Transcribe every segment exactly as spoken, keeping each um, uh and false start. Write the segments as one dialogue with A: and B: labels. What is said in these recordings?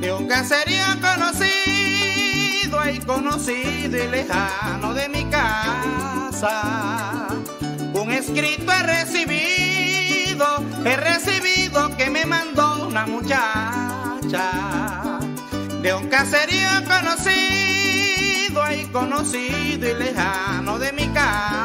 A: de un caserío conocido, ay conocido y lejano de mi casa. Un escrito he recibido, he recibido que me mandó una muchacha de un caserío conocido, ay conocido y lejano de mi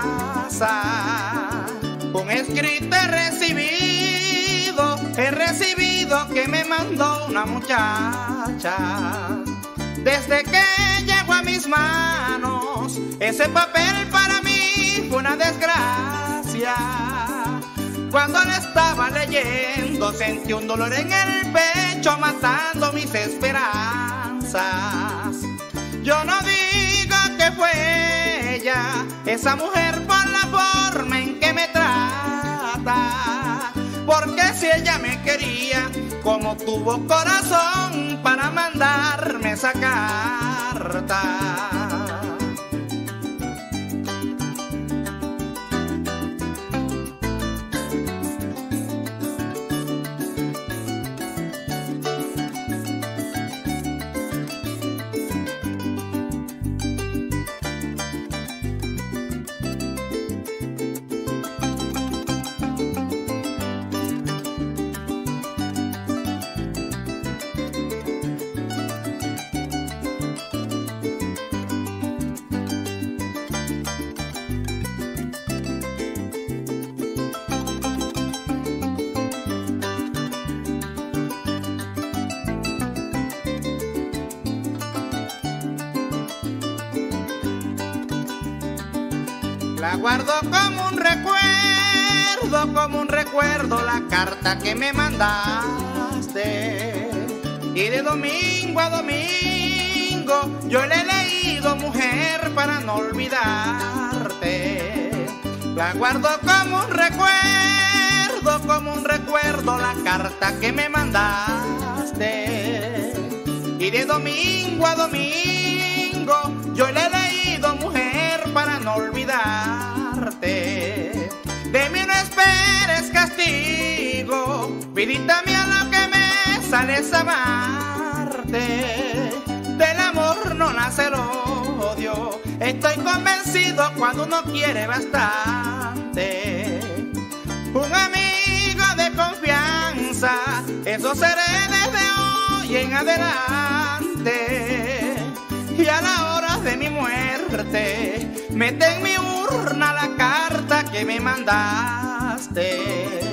A: casa. Un escrito he recibido, he recibido que me mandó una muchacha. Desde que llegó a mis manos, ese papel para mí fue una desgracia. Cuando lo estaba leyendo, sentí un dolor en el pecho, matando mis esperanzas. Yo no digo que fue ella, esa mujer, por la forma en que me trata, porque si ella me quería, como tuvo corazón para mandarme esa carta. La guardo como un recuerdo, como un recuerdo, la carta que me mandaste. Y de domingo a domingo yo le he leído, mujer, para no olvidarte. La guardo como un recuerdo, como un recuerdo, la carta que me mandaste. Y de domingo a domingo yo le he leído, mujer, para no olvidarte. De mí no esperes castigo, vidita mía, lo que me sale es amarte. Del amor no nace el odio, estoy convencido cuando uno quiere bastante. Un amigo de confianza, eso seré desde hoy en adelante. Y a la hora de mi muerte, mete en mi urna la carta que me mandaste.